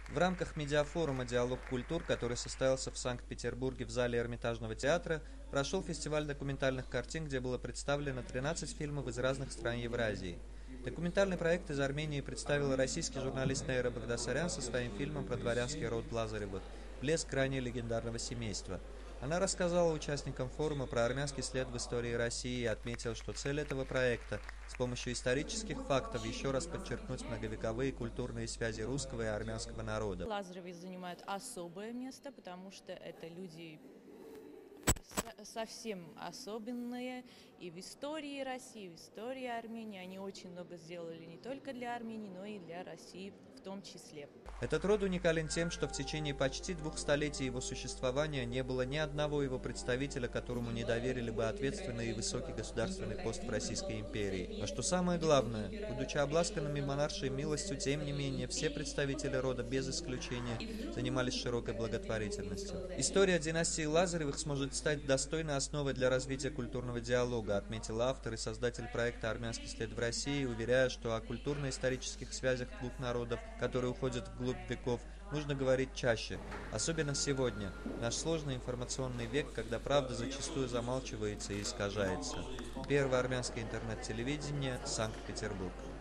В рамках медиафорума «Диалог культур», который состоялся в Санкт-Петербурге в зале Эрмитажного театра, прошел фестиваль документальных картин, где было представлено 13 фильмов из разных стран Евразии. Документальный проект из Армении представил российский журналист Нейра Багдасарян со своим фильмом про дворянский род Лазаревых «Блеск ранее легендарного семейства». Она рассказала участникам форума про армянский след в истории России и отметила, что цель этого проекта – с помощью исторических фактов еще раз подчеркнуть многовековые культурные связи русского и армянского народа. Лазаревы занимают особое место, потому что это люди совсем особенные и в истории России, и в истории Армении. Они очень много сделали не только для Армении, но и для России в том числе. Этот род уникален тем, что в течение почти 2 столетий его существования не было ни одного его представителя, которому не доверили бы ответственный и высокий государственный пост в Российской империи. А что самое главное, будучи обласканными монаршей милостью, тем не менее, все представители рода без исключения занимались широкой благотворительностью. История династии Лазаревых сможет стать достойной основой для развития культурного диалога, отметил автор и создатель проекта «Армянский след в России», уверяя, что о культурно-исторических связях двух народов, которые уходят вглубь веков, нужно говорить чаще, особенно сегодня, наш сложный информационный век, когда правда зачастую замалчивается и искажается. Первое армянское интернет-телевидение, Санкт-Петербург.